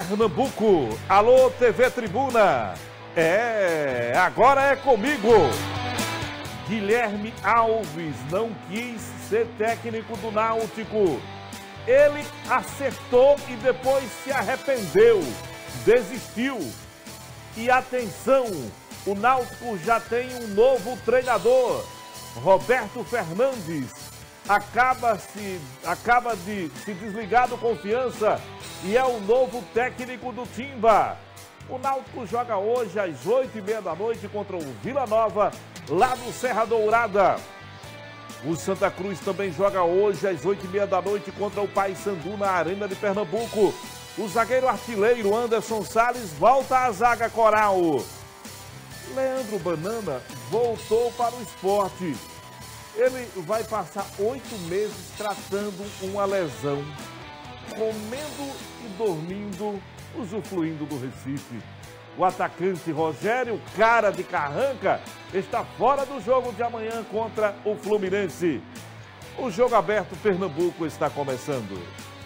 Pernambuco. Alô, TV Tribuna. Agora é comigo. Guilherme Alves não quis ser técnico do Náutico. Ele acertou e depois se arrependeu, desistiu. E atenção, o Náutico já tem um novo treinador. Roberto Fernandes acaba de se desligar do Confiança e é o novo técnico do Timba. O Náutico joga hoje às 8h30 da noite contra o Vila Nova, lá no Serra Dourada. O Santa Cruz também joga hoje às 8h30 da noite contra o Paysandu na Arena de Pernambuco. O zagueiro artilheiro Anderson Salles volta à zaga coral. Leandro Banana voltou para o esporte. Ele vai passar 8 meses tratando uma lesão, comendo e dormindo, usufruindo do Recife. O atacante Rogério, cara de carranca, está fora do jogo de amanhã contra o Fluminense. O Jogo Aberto Pernambuco está começando.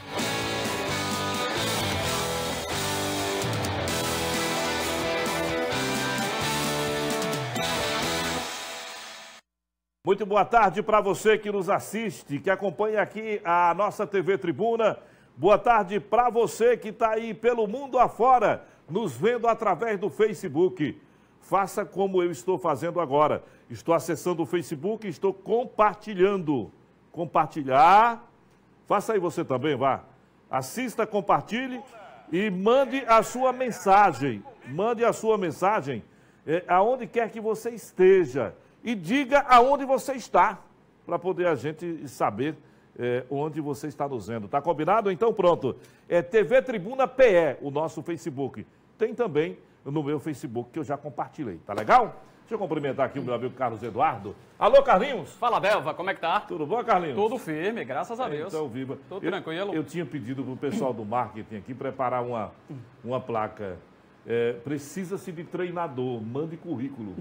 Muito boa tarde para você que nos assiste, que acompanha aqui a nossa TV Tribuna. Boa tarde para você que está aí pelo mundo afora, nos vendo através do Facebook. Faça como eu estou fazendo agora. Estou acessando o Facebook e estou compartilhando. Compartilhar. Faça aí você também, vá. Assista, compartilhe e mande a sua mensagem. Mande a sua mensagem aonde quer que você esteja. E diga aonde você está, para poder a gente saber onde você está nos vendo. Tá combinado? Então pronto. É TV Tribuna PE, o nosso Facebook. Tem também no meu Facebook, que eu já compartilhei. Tá legal? Deixa eu cumprimentar aqui o meu amigo Carlos Eduardo. Alô, Carlinhos? Fala, Belva, como é que tá? Tudo bom, Carlinhos? Tudo firme, graças a Deus. Então, viva. Tudo tranquilo. Eu tinha pedido para o pessoal do marketing aqui preparar uma placa. Precisa-se de treinador, mande currículo.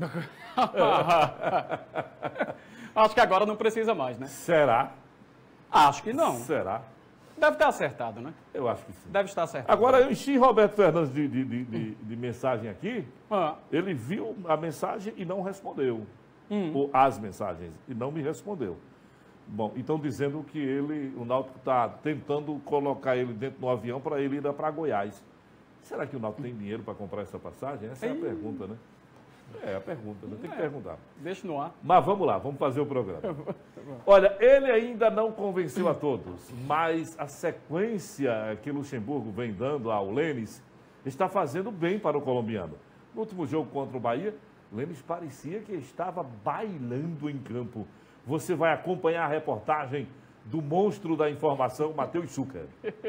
Acho que agora não precisa mais, né? Será? Acho que não. Será? Deve estar acertado, né? Eu acho que sim. Deve estar acertado. Agora, eu enchi Roberto Fernandes de mensagem aqui. Ele viu a mensagem e não respondeu. Ou as mensagens, e não me respondeu. Bom, então dizendo que o Náutico está tentando colocar ele dentro do avião para ele ir para Goiás. Será que o Náutico tem dinheiro para comprar essa passagem? Essa é a pergunta, né? É a pergunta, né? Tem que perguntar. Deixa no ar. Mas vamos lá, vamos fazer o programa. Olha, ele ainda não convenceu a todos, mas a sequência que Luxemburgo vem dando ao Lênis está fazendo bem para o colombiano. No último jogo contra o Bahia, Lênis parecia que estava bailando em campo. Você vai acompanhar a reportagem do monstro da informação, Matheus Zucker.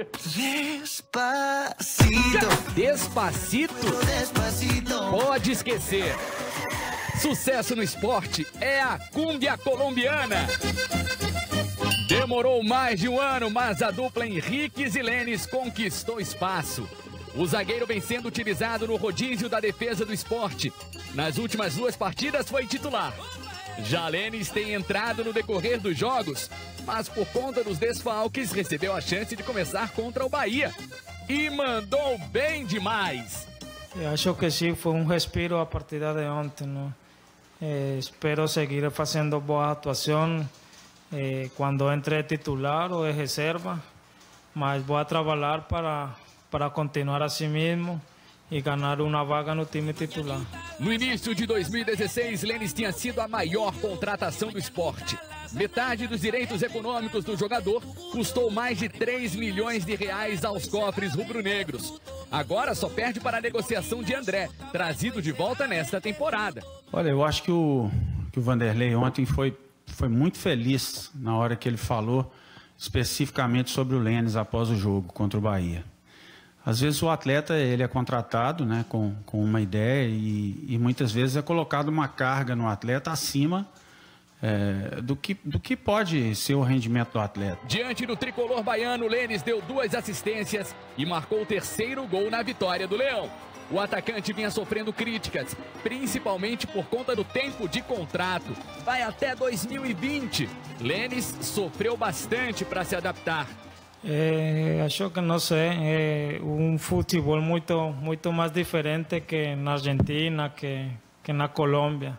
Despacito. Despacito? Despacito. Pode esquecer. Sucesso no esporte é a cúmbia colombiana. Demorou mais de um ano, mas a dupla Henriques e Lênis conquistou espaço. O zagueiro vem sendo utilizado no rodízio da defesa do esporte. Nas últimas 2 partidas foi titular. Já Lênis tem entrado no decorrer dos jogos, mas por conta dos desfalques recebeu a chance de começar contra o Bahia. E mandou bem demais. Eu acho que sim, foi um respiro a partida de ontem, não? Espero seguir fazendo boa atuação quando entre titular ou de reserva, mas vou trabalhar para continuar assim mesmo e ganhar uma vaga no time titular. No início de 2016, Lênis tinha sido a maior contratação do esporte. Metade dos direitos econômicos do jogador custou mais de 3 milhões de reais aos cofres rubro-negros. Agora só perde para a negociação de André, trazido de volta nesta temporada. Olha, eu acho que o Vanderlei ontem foi muito feliz na hora que ele falou especificamente sobre o Lênis após o jogo contra o Bahia. Às vezes o atleta ele é contratado, né, com uma ideia e muitas vezes é colocado uma carga no atleta acima do que pode ser o rendimento do atleta. Diante do tricolor baiano, Lênis deu 2 assistências e marcou o 3º gol na vitória do Leão. O atacante vinha sofrendo críticas, principalmente por conta do tempo de contrato. Vai até 2020. Lênis sofreu bastante para se adaptar. Acho que não sei, é um futebol muito mais diferente que na Argentina, que na Colômbia.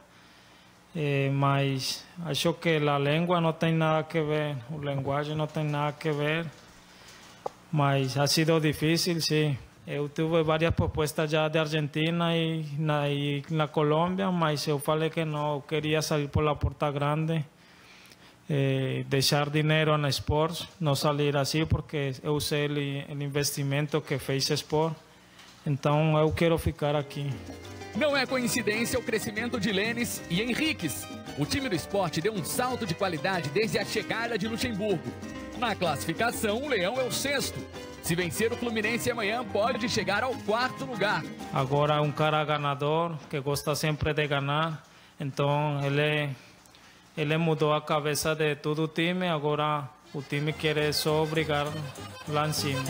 Mas acho que a língua não tem nada a ver, a linguagem não tem nada a ver. Mas ha sido difícil, sim. Eu tive várias propostas já de Argentina e na Colômbia, mas eu falei que não, eu queria sair por la porta grande, deixar dinheiro na Sport, não sair assim, porque eu sei o investimento que fez Sport. Então eu quero ficar aqui. Não é coincidência o crescimento de Lênis e Henriques. O time do Sport deu um salto de qualidade desde a chegada de Luxemburgo. Na classificação, o Leão é o 6º. Se vencer o Fluminense amanhã, pode chegar ao 4º lugar. Agora é um cara ganador, que gosta sempre de ganhar. Então ele mudou a cabeça de todo o time. Agora o time quer só brigar lá em cima.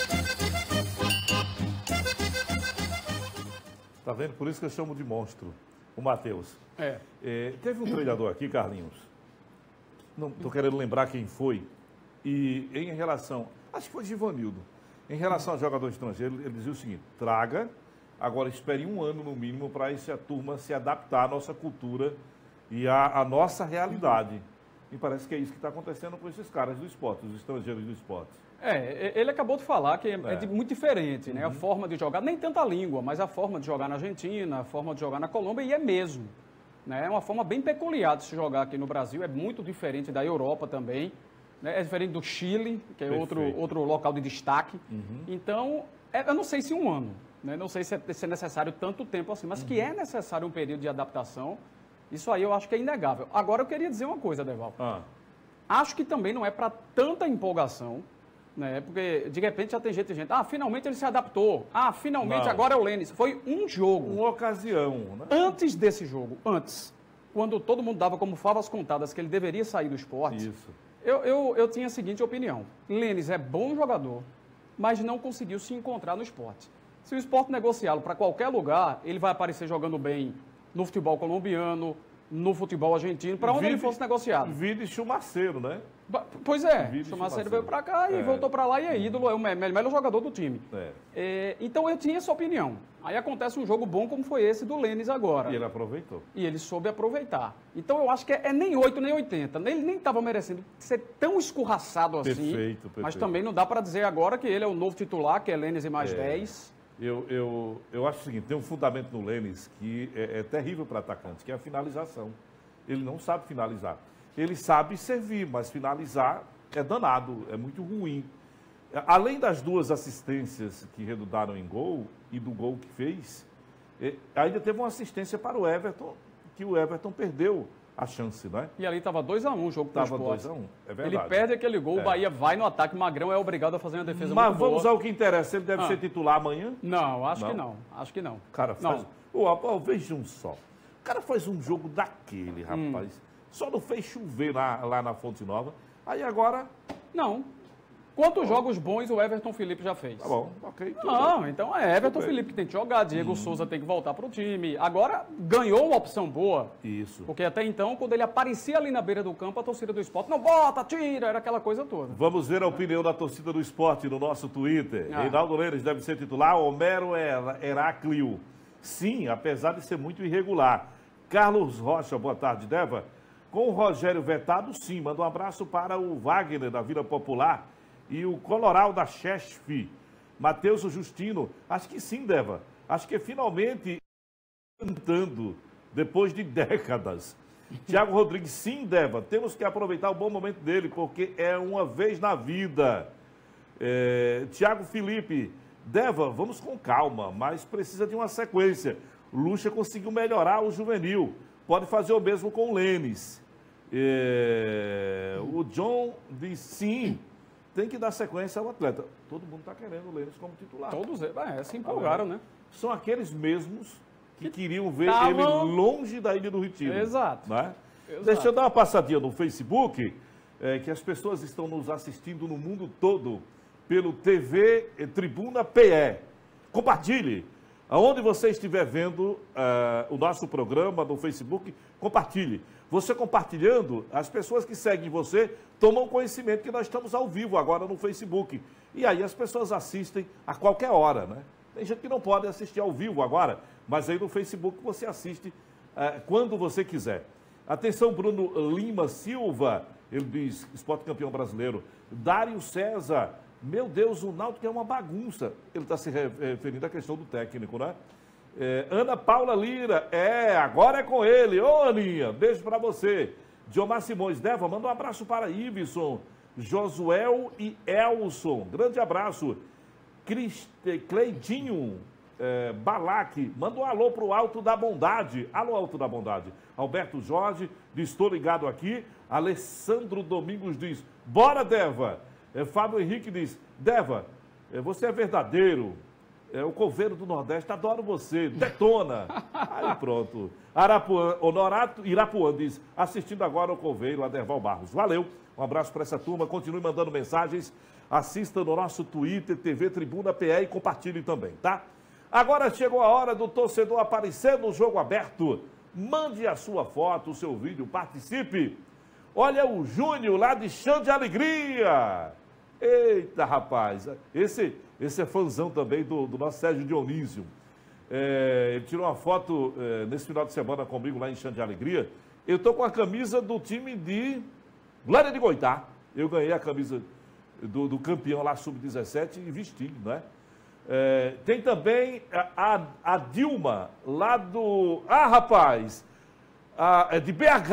Tá vendo? Por isso que eu chamo de monstro, o Matheus. Teve um treinador aqui, Carlinhos. Não estou querendo lembrar quem foi. E em relação, acho que foi Givanildo, em relação ao jogador estrangeiro, ele dizia o seguinte: traga, agora espere um ano no mínimo para a turma se adaptar à nossa cultura e à nossa realidade. E parece que é isso que está acontecendo com esses caras do esporte, os estrangeiros do esporte. Ele acabou de falar que muito diferente, né? A forma de jogar, nem tanto a língua, mas a forma de jogar na Argentina, a forma de jogar na Colômbia, e é mesmo. Né? É uma forma bem peculiar de se jogar aqui no Brasil, é muito diferente da Europa também. É diferente do Chile, que é outro local de destaque. Então, eu não sei se um ano, né? Não sei se é necessário tanto tempo assim, mas que é necessário um período de adaptação, isso aí eu acho que é inegável. Agora, eu queria dizer uma coisa, Deval. Acho que também não é para tanta empolgação, né? Porque, de repente, já tem gente finalmente ele se adaptou. Finalmente agora é o Lênis. Foi um jogo. Uma ocasião, né? Antes desse jogo, quando todo mundo dava como favas contadas que ele deveria sair do esporte... Isso. Eu tinha a seguinte opinião: Lênis é bom jogador, mas não conseguiu se encontrar no esporte. Se o esporte negociá-lo para qualquer lugar, ele vai aparecer jogando bem no futebol colombiano, no futebol argentino, para onde ele fosse negociado. Vide Chumaceiro, né? Pois é, Chumaceiro veio para cá e voltou para lá e é ídolo, é o melhor jogador do time. Então eu tinha essa opinião. Aí acontece um jogo bom como foi esse do Lênis agora. E ele aproveitou. E ele soube aproveitar. Então eu acho que é nem 8 nem 80. Ele nem estava merecendo ser tão escorraçado assim. Perfeito. Mas também não dá para dizer agora que ele é o novo titular, que é Lênis e mais 10. Eu acho o seguinte, tem um fundamento no Lênis que é terrível para atacante, que é a finalização. Ele não sabe finalizar. Ele sabe servir, mas finalizar é danado, é muito ruim. Além das 2 assistências que redundaram em gol e do gol que fez, ainda teve uma assistência para o Everton, que o Everton perdeu a chance, né? E ali estava 2-1 o jogo para o Sport. Estava 2-1, é verdade. Ele perde aquele gol, o Bahia vai no ataque, Magrão é obrigado a fazer uma defesa muito boa. Mas vamos ao que interessa, ele deve ser titular amanhã? Não, acho que não. Cara, vejam só, o cara faz um jogo daquele, rapaz, só não fez chover lá na Fonte Nova, aí agora... Não. Quantos jogos bons o Everton Felipe já fez? Tá bom, ok. Então é Everton Felipe que tem que jogar, Diego Souza tem que voltar para o time. Agora ganhou uma opção boa. Isso. Porque até então, quando ele aparecia ali na beira do campo, a torcida do Sport não bota, tira, era aquela coisa toda. Vamos ver a opinião da torcida do Sport no nosso Twitter. Reinaldo Lênis deve ser titular, Homero Heráclio. Sim, apesar de ser muito irregular. Carlos Rocha, boa tarde, Deva. Com o Rogério vetado, sim. Manda um abraço para o Wagner, da Vila Popular. E o Coloral da Chesf, Matheus Justino, acho que sim, Deva. Acho que finalmente cantando, depois de décadas. Tiago Rodrigues, sim, Deva, temos que aproveitar o bom momento dele, porque é uma vez na vida. Tiago Felipe, Deva, vamos com calma, mas precisa de uma sequência. Lucha conseguiu melhorar o juvenil, pode fazer o mesmo com o Lênis. O John diz sim. Tem que dar sequência ao atleta. Todo mundo está querendo o Lênis como titular. Todos se empolgaram, né? São aqueles mesmos que queriam ver ele longe da Ilha do Retiro. Exato. Né? Deixa eu dar uma passadinha no Facebook, que as pessoas estão nos assistindo no mundo todo pelo TV Tribuna PE. Compartilhe. Aonde você estiver vendo o nosso programa no Facebook, compartilhe. Você compartilhando, as pessoas que seguem você tomam conhecimento que nós estamos ao vivo agora no Facebook. E aí as pessoas assistem a qualquer hora, né? Tem gente que não pode assistir ao vivo agora, mas aí no Facebook você assiste quando você quiser. Atenção, Bruno Lima Silva, ele diz, Esporte Campeão Brasileiro. Dário César, meu Deus, o Náutico é uma bagunça. Ele está se referindo à questão do técnico, né? Ana Paula Lira, agora é com ele. Ô, Aninha, beijo para você. Diomar Simões, Deva, manda um abraço para Iveson, Josuel e Elson. Grande abraço. Cleidinho Balac, manda um alô para o Alto da Bondade. Alô, Alto da Bondade. Alberto Jorge, diz, estou ligado aqui. Alessandro Domingos diz, bora, Deva. Fábio Henrique diz, Deva, você é verdadeiro. O coveiro do Nordeste, adoro você, detona. Aí pronto. Honorato Irapuã diz, assistindo agora o coveiro, Aderval Barros. Valeu, um abraço para essa turma, continue mandando mensagens, assista no nosso Twitter, TV Tribuna PE e compartilhe também, tá? Agora chegou a hora do torcedor aparecer no Jogo Aberto. Mande a sua foto, o seu vídeo, participe. Olha o Júnior lá de Chão de Alegria. Eita, rapaz, esse é fãzão também do nosso Sérgio Dionísio. Ele tirou uma foto nesse final de semana comigo lá em Chão de Alegria. Eu estou com a camisa do time de Glória de Goitá. Eu ganhei a camisa do campeão lá, sub-17, e vesti, né? Tem também a Dilma, lá do... rapaz! De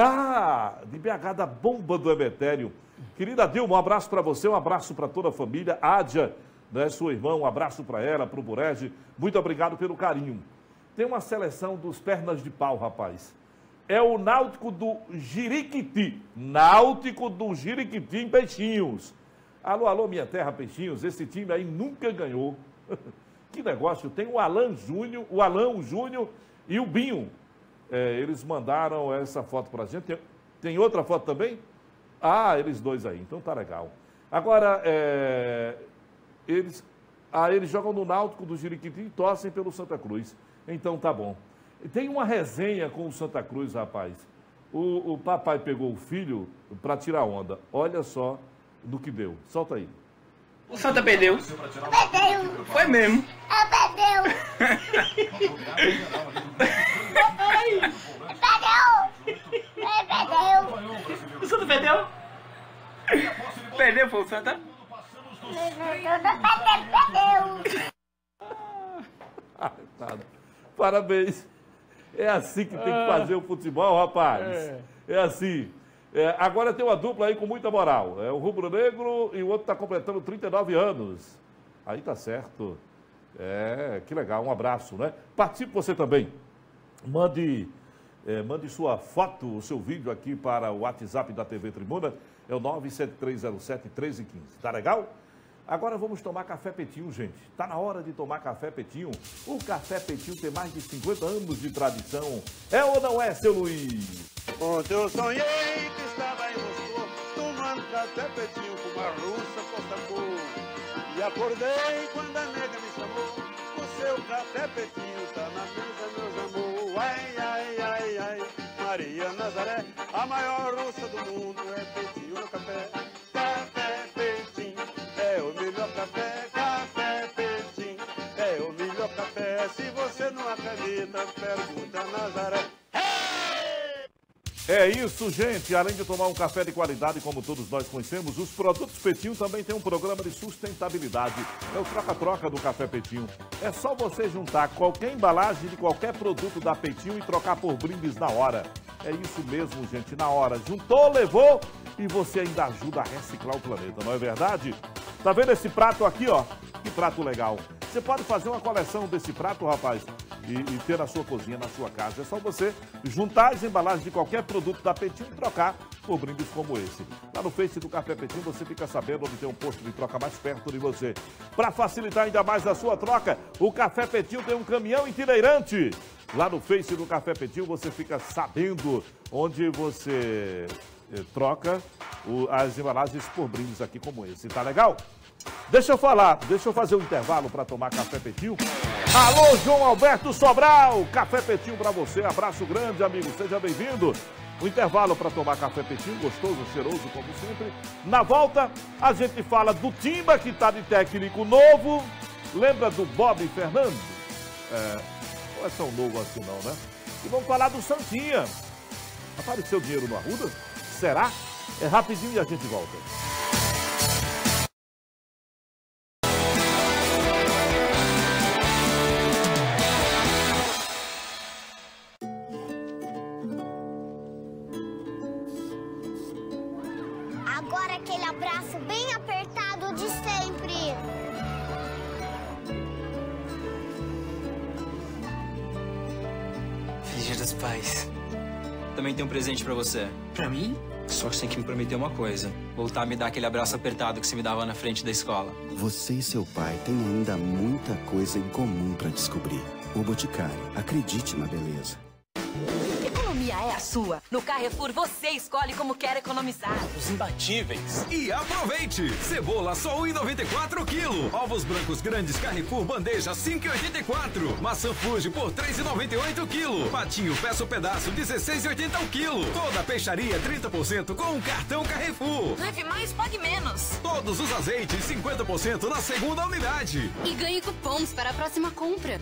BH, da Bomba do Emetério. Querida Dilma, um abraço para você, um abraço para toda a família. Ádia, né, sua irmã, um abraço para ela, para o Burege. Muito obrigado pelo carinho. Tem uma seleção dos pernas de pau, rapaz. É o Náutico do Jiriquiti. Náutico do Jiriquiti em Peixinhos. Alô, alô, minha terra, Peixinhos. Esse time aí nunca ganhou. Que negócio. Tem o Alan Júnior, o Júnior e o Binho. Eles mandaram essa foto para a gente. Tem outra foto também? Eles dois aí. Então tá legal. Agora, eles jogam no Náutico do Jiriquiti e torcem pelo Santa Cruz. Então tá bom. Tem uma resenha com o Santa Cruz, rapaz. O papai pegou o filho para tirar onda. Olha só do que deu. Solta aí. O Santa perdeu. Perdeu. Foi mesmo. Perdeu. O Santa perdeu? Perdeu, foi o Santa? Parabéns. É assim que tem que fazer o futebol, rapaz. É assim. Agora tem uma dupla aí com muita moral. É o Rubro Negro e o outro está completando 39 anos. Aí tá certo. Que legal. Um abraço, né? Participe você também. Mande sua foto, o seu vídeo aqui para o WhatsApp da TV Tribuna. É o 97307-1315. Tá legal? Agora vamos tomar café Petinho, gente. Tá na hora de tomar café Petinho. O café Petinho tem mais de 50 anos de tradição. É ou não é, seu Luiz? Ontem eu sonhei que estava em Moscou, tomando café Petinho com uma russa Costa-Cor. E acordei quando a nega me chamou. O seu café Petinho tá na mesa, meus amor. Ai, ai, ai, ai. Maria Nazaré, a maior russa do mundo, é Petinho no café. Café Petinho é o melhor café. Café Petinho é o melhor café. Se você não acredita, pergunta a Nazaré. É isso, gente. Além de tomar um café de qualidade, como todos nós conhecemos, os produtos Petinho também têm um programa de sustentabilidade. É o troca-troca do Café Petinho. É só você juntar qualquer embalagem de qualquer produto da Petinho e trocar por brindes na hora. É isso mesmo, gente, na hora. Juntou, levou e você ainda ajuda a reciclar o planeta, não é verdade? Tá vendo esse prato aqui, ó? Que prato legal. Você pode fazer uma coleção desse prato, rapaz, e ter na sua cozinha, na sua casa. É só você juntar as embalagens de qualquer produto da Petinho e trocar por brindes como esse. Lá no Face do Café Petinho você fica sabendo onde tem um posto de troca mais perto de você. Para facilitar ainda mais a sua troca, o Café Petinho tem um caminhão itinerante. Lá no Face do Café Petinho você fica sabendo onde você troca as embalagens por brindes aqui como esse. Tá legal? Deixa eu fazer um intervalo para tomar café Petinho. Alô, João Alberto Sobral, café Petinho para você, abraço grande, amigo, seja bem-vindo. O intervalo para tomar café Petinho, gostoso, cheiroso, como sempre. Na volta, a gente fala do Timba, que está de técnico novo. Lembra do Bob Fernandes? Não é tão novo assim não, né? E vamos falar do Santinha. Apareceu dinheiro no Arruda? Será? É rapidinho e a gente volta. Agora aquele abraço bem apertado de sempre. Feliz Dia dos Pais. Também tem um presente pra você. Pra mim? Só que você tem que me prometer uma coisa. Voltar a me dar aquele abraço apertado que você me dava na frente da escola. Você e seu pai têm ainda muita coisa em comum pra descobrir. O Boticário, acredite na beleza. Economia é a sua. No Carrefour você escolhe como quer economizar. Os imbatíveis. E aproveite! Cebola só R$ 1,94 o quilo. Ovos brancos grandes Carrefour bandeja R$ 5,84. Maçã Fuji por R$ 3,98 o quilo. Patinho peça o pedaço R$ 16,80 o quilo. Toda peixaria 30% com o cartão Carrefour. Leve mais, pague menos. Todos os azeites 50% na segunda unidade. E ganhe cupons para a próxima compra.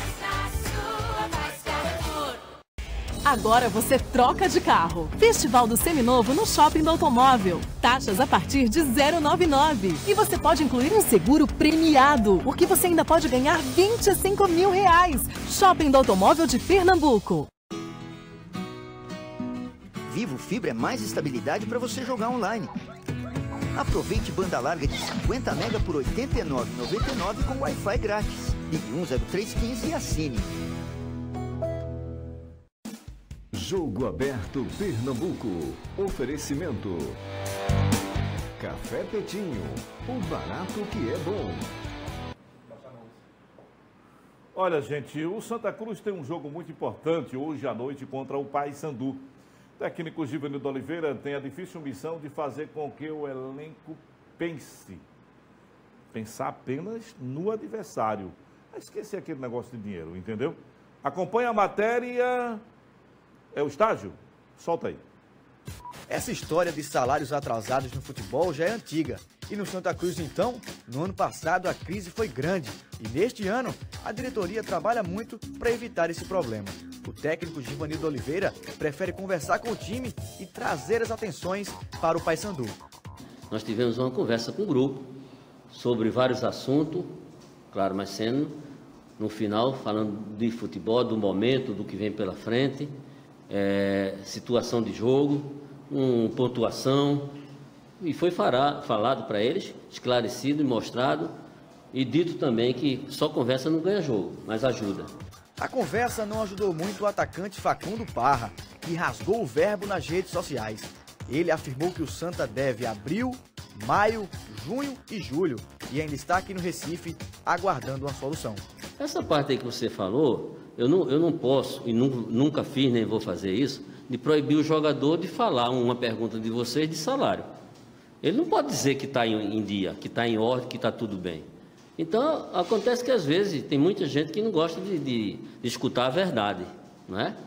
Agora você troca de carro. Festival do Seminovo no Shopping do Automóvel. Taxas a partir de 0,99. E você pode incluir um seguro premiado, o que você ainda pode ganhar R$25 mil. Shopping do Automóvel de Pernambuco. Vivo Fibra é mais estabilidade para você jogar online. Aproveite banda larga de 50 MB por R$ 89,99 com Wi-Fi grátis. Ligue 10315 e assine. Jogo Aberto Pernambuco. Oferecimento. Café Petinho. O barato que é bom. Olha, gente, o Santa Cruz tem um jogo muito importante hoje à noite contra o Paysandu. O técnico Givanildo Oliveira tem a difícil missão de fazer com que o elenco pensar apenas no adversário. Esquecer aquele negócio de dinheiro, entendeu? Acompanha a matéria. É o estágio? Solta aí. Essa história de salários atrasados no futebol já é antiga. E no Santa Cruz, então, no ano passado a crise foi grande. E neste ano, a diretoria trabalha muito para evitar esse problema. O técnico Givanildo Oliveira prefere conversar com o time e trazer as atenções para o Paysandu. Nós tivemos uma conversa com o grupo sobre vários assuntos, claro, mas sendo, no final, falando de futebol, do momento, do que vem pela frente. Situação de jogo, pontuação, e foi falado para eles, esclarecido e mostrado, e dito também que só conversa não ganha jogo, mas ajuda. A conversa não ajudou muito o atacante Facundo Parra, que rasgou o verbo nas redes sociais. Ele afirmou que o Santa deve abril, maio, junho e julho, e ainda está aqui no Recife aguardando uma solução. Essa parte aí que você falou, eu não posso, e nunca fiz, nem vou fazer isso, de proibir o jogador de falar uma pergunta de vocês de salário. Ele não pode dizer que está em dia, que está em ordem, que está tudo bem. Então, acontece que às vezes tem muita gente que não gosta de escutar a verdade, não é?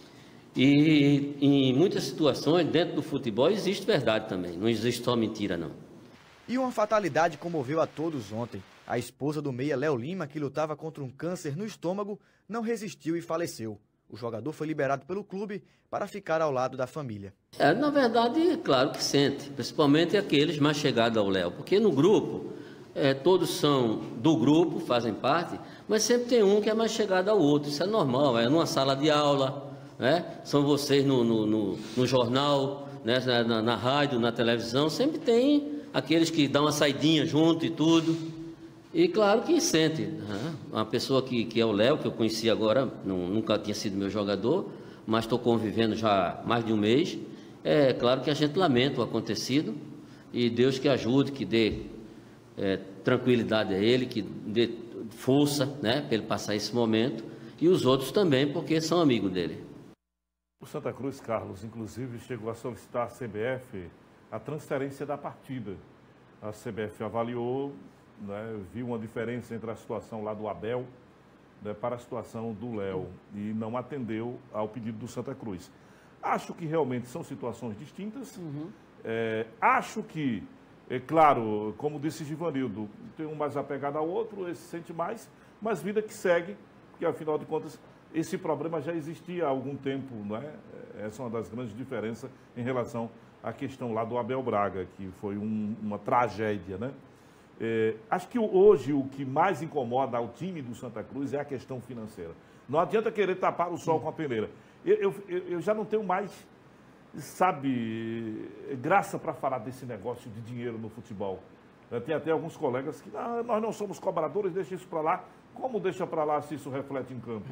E em muitas situações, dentro do futebol, existe verdade também, não existe só mentira, não. E uma fatalidade comoveu a todos ontem. A esposa do meia Léo Lima, que lutava contra um câncer no estômago, não resistiu e faleceu. O jogador foi liberado pelo clube para ficar ao lado da família. Na verdade, claro que sente, principalmente aqueles mais chegados ao Léo, porque no grupo, todos são do grupo, fazem parte, mas sempre tem um que é mais chegado ao outro, isso é normal, é numa sala de aula, né? São vocês no jornal, né? na rádio, na televisão, sempre tem aqueles que dão uma saidinha junto e tudo. E claro que sente, né? Uma pessoa que é o Léo, que eu conheci agora, nunca tinha sido meu jogador, mas estou convivendo já há mais de um mês. É claro que a gente lamenta o acontecido e Deus que ajude, que dê tranquilidade a ele, que dê força, né, para ele passar esse momento, e os outros também, porque são amigos dele. O Santa Cruz, Carlos, inclusive, chegou a solicitar à CBF a transferência da partida. A CBF avaliou né, vi uma diferença entre a situação lá do Abel, né, para a situação do Léo, e não atendeu ao pedido do Santa Cruz. Acho que realmente são situações distintas. Acho que, é claro, como disse Givanildo, tem um mais apegado ao outro, esse sente mais, mas vida que segue, porque afinal de contas esse problema já existia há algum tempo, não é? Essa é uma das grandes diferenças em relação à questão lá do Abel Braga, que foi uma tragédia, né? Acho que hoje o que mais incomoda ao time do Santa Cruz é a questão financeira. Não adianta querer tapar o sol com a peneira. Eu já não tenho mais, sabe, graça para falar desse negócio de dinheiro no futebol. Tem até alguns colegas que nós não somos cobradores, deixa isso para lá. Como deixa para lá se isso reflete em campo?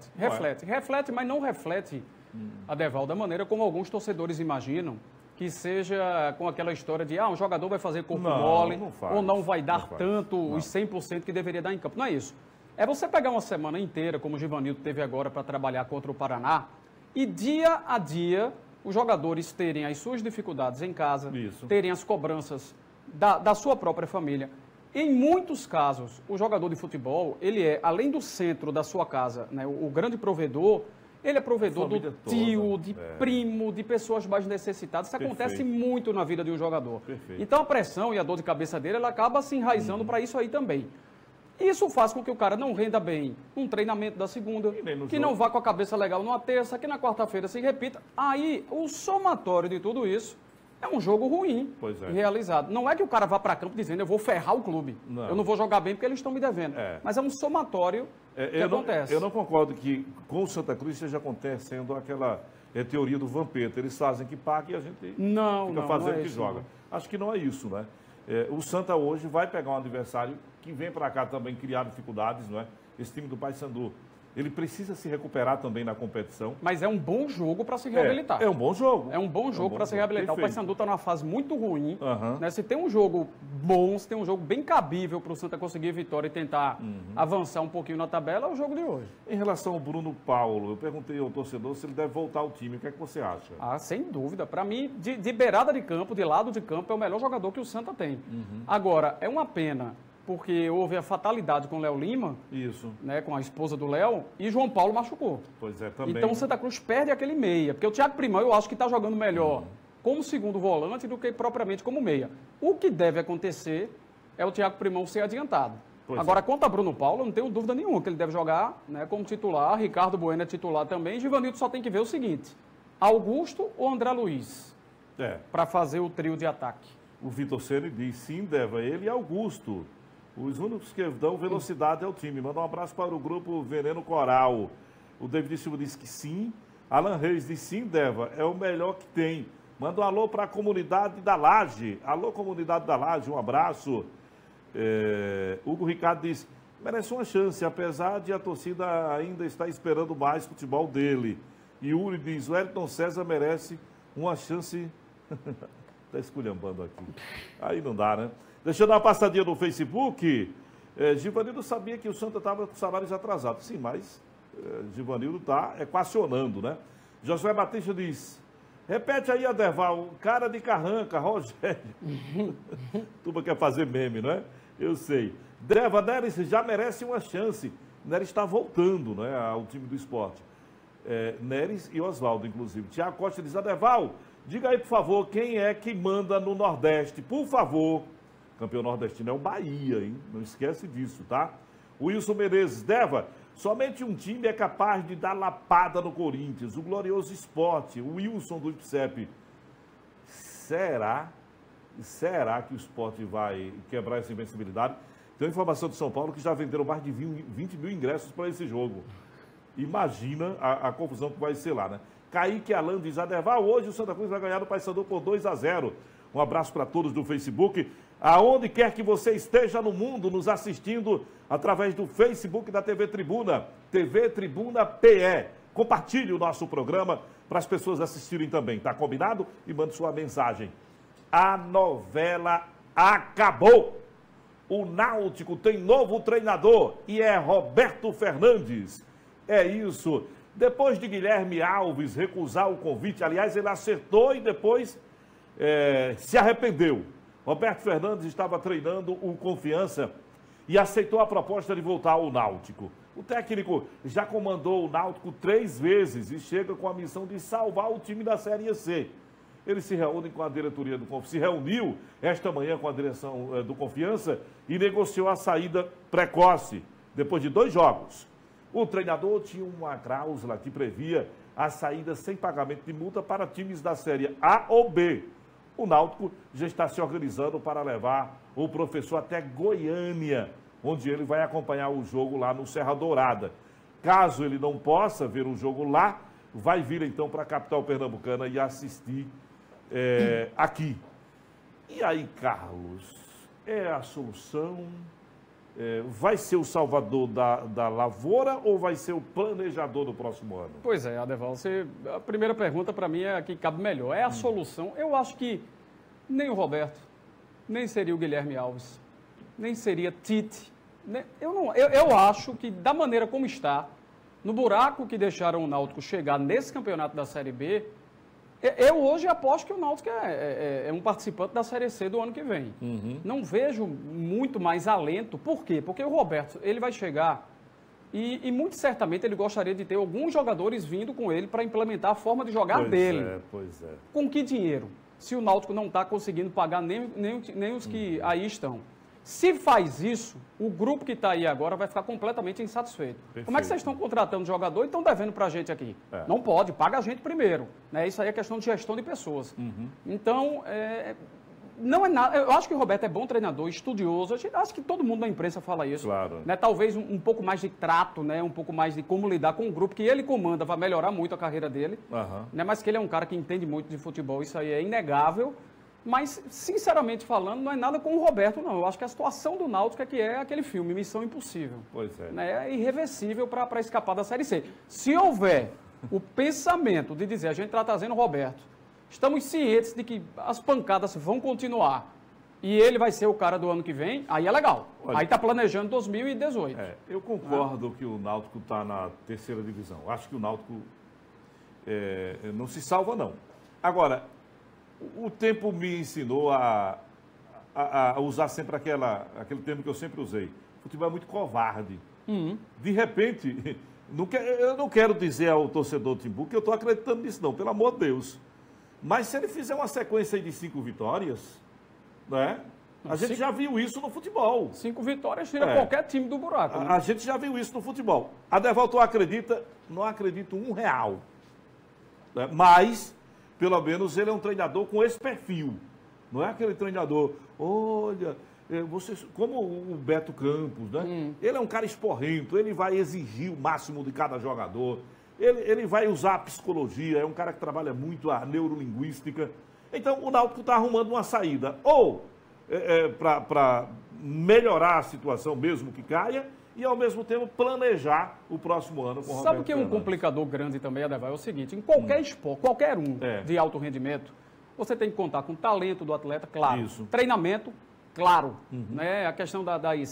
Reflete, mas não reflete, Adevaldo, da maneira como alguns torcedores imaginam, que seja com aquela história de um jogador vai fazer corpo mole, ou não vai dar tanto os 100% que deveria dar em campo. Não é isso. É você pegar uma semana inteira, como o Givanildo teve agora para trabalhar contra o Paraná, e dia a dia os jogadores terem as suas dificuldades em casa, terem as cobranças da sua própria família. Em muitos casos, o jogador de futebol, ele é, além do centro da sua casa, né, o grande provedor, ele é provedor do tio, de primo, de pessoas mais necessitadas. Isso acontece muito na vida de um jogador. Então a pressão e a dor de cabeça dele, ela acaba se enraizando para isso aí também. Isso faz com que o cara não renda bem num treinamento da segunda, que não vá com a cabeça legal numa terça, que na quarta-feira se repita. Aí, o somatório de tudo isso é um jogo ruim realizado. Não é que o cara vá para campo dizendo eu vou ferrar o clube. Eu não vou jogar bem porque eles estão me devendo. Mas é um somatório que acontece. Eu não concordo que com o Santa Cruz esteja acontecendo aquela teoria do Vampeta. Eles fazem que paga e a gente fica fazendo que joga. Acho que não é isso, né? O Santa hoje vai pegar um adversário que vem para cá também criar dificuldades, não é? Esse time do Paysandu. Ele precisa se recuperar também na competição. Mas é um bom jogo para se reabilitar. É um bom jogo. É um bom jogo para se reabilitar. O Paysandu está numa fase muito ruim. Né? Se tem um jogo bom, se tem um jogo bem cabível para o Santa conseguir vitória e tentar avançar um pouquinho na tabela, é o jogo de hoje. Em relação ao Bruno Paulo, eu perguntei ao torcedor se ele deve voltar ao time. O que é que você acha? Sem dúvida. Para mim, de beirada de campo, de lado de campo, é o melhor jogador que o Santa tem. Agora, é uma pena, porque houve a fatalidade com o Léo Lima, né, com a esposa do Léo, e João Paulo machucou. Pois é, também. Então o Santa Cruz perde aquele meia, porque o Thiago Primão eu acho que está jogando melhor como segundo volante do que propriamente como meia. O que deve acontecer é o Thiago Primão ser adiantado. Agora, quanto a Bruno Paulo, eu não tenho dúvida nenhuma que ele deve jogar, né, como titular, Ricardo Bueno é titular também, Givanildo só tem que ver o seguinte, Augusto ou André Luiz, para fazer o trio de ataque. O Vitor Ceni diz sim, Deva, ele e Augusto. Os únicos que dão velocidade ao time. Manda um abraço para o grupo Veneno Coral. O David Silva disse que sim. Alan Reis disse sim, Deva, é o melhor que tem. Manda um alô para a comunidade da Laje. Alô, comunidade da Laje, um abraço. Hugo Ricardo diz, merece uma chance, apesar de a torcida ainda estar esperando mais futebol dele. E Yuri diz, o Elton César merece uma chance... Está esculhambando aqui. Aí não dá, né? Deixa eu dar uma passadinha no Facebook. Givanildo sabia que o Santa estava com salários atrasados. Sim, mas Givanildo está equacionando, né? Josué Batista diz, repete aí, Adeval, cara de carranca, Rogério. Tuba quer fazer meme, não é? Eu sei. Deva, Neres já merece uma chance. Neres está voltando, né, ao time do esporte. Neres e Oswaldo, inclusive. Tiago Costa diz, Adeval, diga aí, por favor, quem é que manda no Nordeste, por favor. Campeão nordestino é o Bahia, hein? Não esquece disso, tá? O Wilson Menezes, Deva, somente um time é capaz de dar lapada no Corinthians, o glorioso Sport, o Wilson do IPSEP. Será que o Sport vai quebrar essa invencibilidade? Tem uma informação de São Paulo que já venderam mais de 20 mil ingressos para esse jogo. Imagina a confusão que vai ser lá, né? Kaique Alan diz, Adeval, hoje o Santa Cruz vai ganhar no Paysandu por 2-0. Um abraço para todos do Facebook. Aonde quer que você esteja no mundo, nos assistindo através do Facebook da TV Tribuna, TV Tribuna PE. Compartilhe o nosso programa para as pessoas assistirem também, tá combinado? E mande sua mensagem. A novela acabou. O Náutico tem novo treinador e é Roberto Fernandes. É isso. Depois de Guilherme Alves recusar o convite, aliás, ele acertou e depois se arrependeu. Roberto Fernandes estava treinando o Confiança e aceitou a proposta de voltar ao Náutico. O técnico já comandou o Náutico 3 vezes e chega com a missão de salvar o time da Série C. Ele se reúne com a diretoria do Confiança, se reuniu esta manhã com a direção do Confiança e negociou a saída precoce, depois de 2 jogos. O treinador tinha uma cláusula que previa a saída sem pagamento de multa para times da Série A ou B. O Náutico já está se organizando para levar o professor até Goiânia, onde ele vai acompanhar o jogo lá no Serra Dourada. Caso ele não possa ver o jogo lá, vai vir então para a capital pernambucana e assistir aqui. E aí, Carlos, é a solução? Vai ser o salvador da lavoura ou vai ser o planejador do próximo ano? Pois é, Adeval, a primeira pergunta para mim é a que cabe melhor. É a solução? Eu acho que nem o Roberto, nem seria o Guilherme Alves, nem seria Tite. Eu acho que da maneira como está, no buraco que deixaram o Náutico chegar nesse campeonato da Série B, eu hoje aposto que o Náutico é um participante da Série C do ano que vem. Não vejo muito mais alento. Por quê? Porque o Roberto, ele vai chegar e muito certamente ele gostaria de ter alguns jogadores vindo com ele para implementar a forma de jogar dele. Pois é. Com que dinheiro? Se o Náutico não está conseguindo pagar nem os que aí estão. Se faz isso, o grupo que está aí agora vai ficar completamente insatisfeito. Perfeito. Como é que vocês estão contratando jogador e estão devendo para a gente aqui? Não pode, paga a gente primeiro. Né? Isso aí é questão de gestão de pessoas. Então, não é nada. Eu acho que o Roberto é bom treinador, estudioso. Acho que todo mundo na imprensa fala isso. Claro. Né? Talvez um pouco mais de trato, né? Um pouco mais de como lidar com o grupo que ele comanda, vai melhorar muito a carreira dele. Né? Mas que ele é um cara que entende muito de futebol, isso aí é inegável. Mas, sinceramente falando, não é nada com o Roberto, não. Eu acho que a situação do Náutico é que é aquele filme, Missão Impossível. Pois é. Né? É irreversível para escapar da Série C. Se houver o pensamento de dizer, a gente está trazendo o Roberto, estamos cientes de que as pancadas vão continuar e ele vai ser o cara do ano que vem, aí é legal. Olha, aí está planejando 2018. Eu concordo que o Náutico está na 3ª divisão. Acho que o Náutico não se salva, não. Agora, o tempo me ensinou a usar sempre aquele termo que eu sempre usei. O futebol é muito covarde. De repente, eu não quero dizer ao torcedor do Timbu que eu estou acreditando nisso, não, pelo amor de Deus. Mas se ele fizer uma sequência aí de 5 vitórias, né? A gente já viu isso no futebol. 5 vitórias tira qualquer time do buraco. Né? A gente já viu isso no futebol. Adevaldo acredita, não acredito R$1. Né? Mas, pelo menos, ele é um treinador com esse perfil. Não é aquele treinador, olha, como o Beto Campos, né? Ele é um cara esporrento, ele vai exigir o máximo de cada jogador, ele vai usar a psicologia, é um cara que trabalha muito a neurolinguística. Então, o Náutico está arrumando uma saída, ou para melhorar a situação mesmo que caia, e ao mesmo tempo planejar o próximo ano com o Roberto Sabe o que é um complicador grande também, Adeval? É o seguinte, em qualquer esporte, qualquer um de alto rendimento, você tem que contar com o talento do atleta, claro. Isso. Treinamento, claro. Né? A questão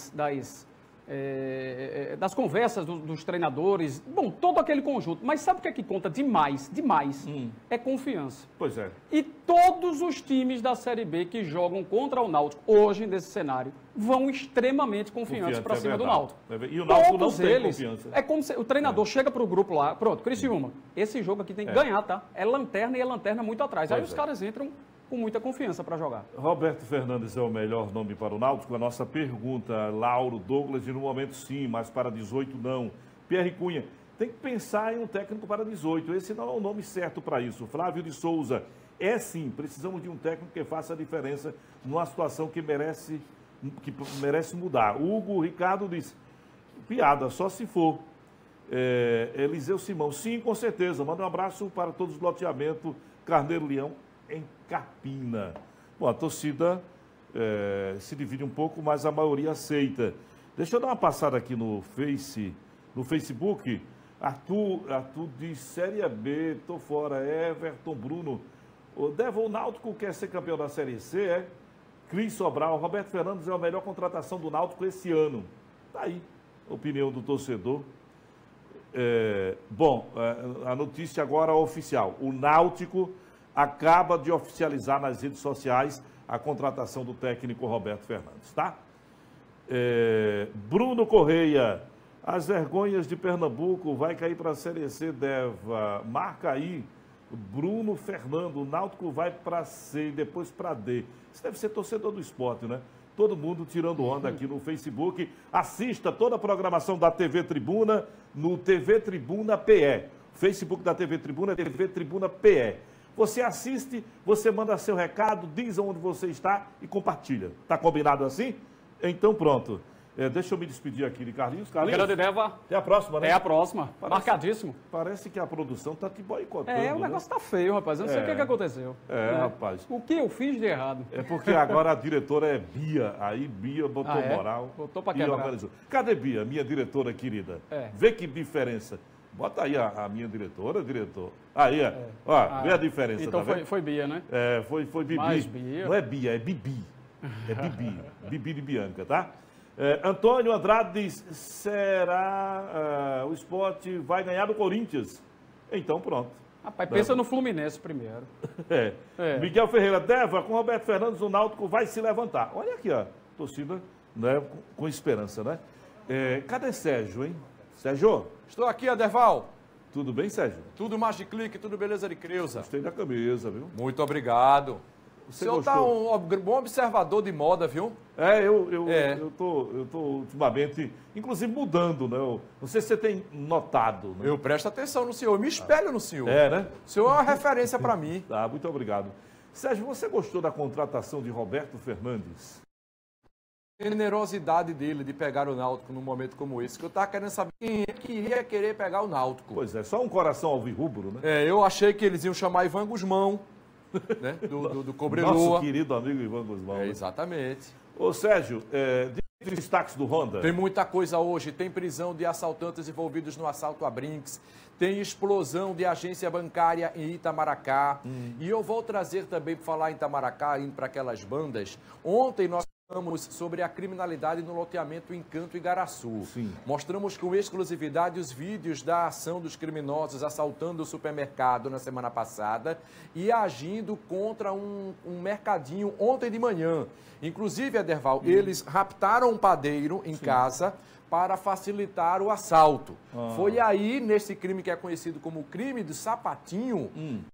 das conversas dos treinadores, bom, todo aquele conjunto. Mas sabe o que é que conta demais? É confiança. Pois é. E todos os times da Série B que jogam contra o Náutico, hoje, nesse cenário, vão extremamente confiantes para cima do Náutico. E o Náutico todos não tem eles, confiança. É como se o treinador chega para o grupo lá, pronto, Criciúma, esse jogo aqui tem que ganhar, tá? É lanterna e é lanterna muito atrás. Aí os caras entram com muita confiança para jogar. Roberto Fernandes é o melhor nome para o Náutico? A nossa pergunta, Lauro Douglas, e no momento sim, mas para 18 não. Pierre Cunha, tem que pensar em um técnico para 18, esse não é o nome certo para isso. Flávio de Souza, sim, precisamos de um técnico que faça a diferença numa situação que merece mudar. Hugo Ricardo diz, piada, só se for. Eliseu Simão, sim, com certeza. Manda um abraço para todos do loteamento Carneiro Leão, em Capina. Bom, a torcida se divide um pouco, mas a maioria aceita. Deixa eu dar uma passada aqui no Facebook. Arthur diz, Série B, tô fora. Everton Bruno. O Náutico quer ser campeão da Série C, Cris Sobral, Roberto Fernandes é a melhor contratação do Náutico esse ano. Tá aí, opinião do torcedor. A notícia agora oficial. O Náutico acaba de oficializar nas redes sociais a contratação do técnico Roberto Fernandes, tá? Bruno Correia, as vergonhas de Pernambuco vai cair para a Série C, Deva. Marca aí, Bruno Fernando, o Náutico vai para C e depois para D. Isso deve ser torcedor do esporte, né? Todo mundo tirando onda aqui no Facebook. Assista toda a programação da TV Tribuna no TV Tribuna PE. Facebook da TV Tribuna é TV Tribuna PE. Você assiste, você manda seu recado, diz onde você está e compartilha. Tá combinado assim? Então pronto. Deixa eu me despedir aqui de Carlinhos. Grande Deva. É a próxima, né? É a próxima. Marcadíssimo. Parece que a produção tá te boicotando. O negócio tá feio, rapaz. Eu não sei o que aconteceu. Rapaz. O que eu fiz de errado? É porque agora a diretora é Bia. Aí Bia botou moral. Botou pra quebrar. Organizou. Cadê Bia, minha diretora querida? Vê que diferença. Bota aí a minha diretora, diretor. Aí, ó. Vê a diferença, então tá vendo? Foi Bia, né? Foi Bibi. Mais Bia. Não é Bia, é Bibi. É Bibi. Bibi de Bianca, tá? Antônio Andrade diz, será o Sport vai ganhar do Corinthians? Então pronto. Rapaz, pensa no Fluminense primeiro. Miguel Ferreira, Deva, com Roberto Fernandes, o Náutico vai se levantar. Olha aqui, ó, torcida, né, com esperança, né? Cadê Sérgio, hein? Sérgio? Estou aqui, Aderval. Tudo bem, Sérgio? Tudo mais de clique, tudo beleza de Creuza. Gostei da camisa, viu? Muito obrigado. O senhor está um bom observador de moda, viu? Eu tô ultimamente, inclusive, mudando, né? Não sei se você tem notado. Né? Eu presto atenção no senhor, eu me espelho no senhor. Né? O senhor é uma referência para mim. Tá, muito obrigado. Sérgio, você gostou da contratação de Roberto Fernandes? A generosidade dele de pegar o Náutico num momento como esse, que eu estava querendo saber quem iria querer pegar o Náutico. Pois é, só um coração alvirrubro, né? Eu achei que eles iam chamar Ivan Guzmão. Né? Do Cobreloa. Nosso querido amigo Ivan Guzmão. Exatamente. Ô Sérgio, destaques do Honda. Tem muita coisa hoje. Tem prisão de assaltantes envolvidos no assalto a Brinks. Tem explosão de agência bancária em Itamaracá. E eu vou trazer também, para falar em Itamaracá, indo para aquelas bandas. Ontem nós falamos sobre a criminalidade no loteamento Encanto Igaraçu. Sim. Mostramos com exclusividade os vídeos da ação dos criminosos assaltando o supermercado na semana passada e agindo contra um mercadinho ontem de manhã. Inclusive, Aderval, eles raptaram um padeiro em casa para facilitar o assalto. Foi aí, nesse crime que é conhecido como crime do sapatinho,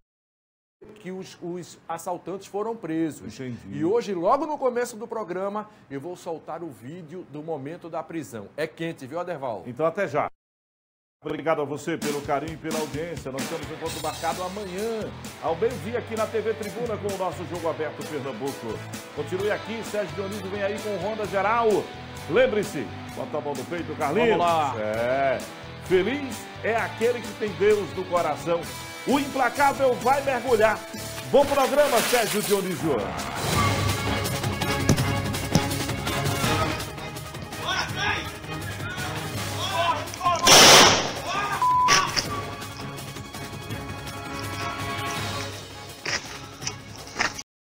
que os assaltantes foram presos. Entendi. E hoje, logo no começo do programa, eu vou soltar o vídeo do momento da prisão. É quente, viu, Aderval? Então, até já. Obrigado a você pelo carinho e pela audiência. Nós temos um encontro marcado amanhã, ao meio-dia, aqui na TV Tribuna, com o nosso Jogo Aberto Pernambuco. Continue aqui, Sérgio Dionísio vem aí com o Honda Geral. Lembre-se, bota a mão no peito, Carlinhos. Vamos lá. Feliz é aquele que tem Deus no coração. O implacável vai mergulhar. Bom programa, Sérgio Dionísio.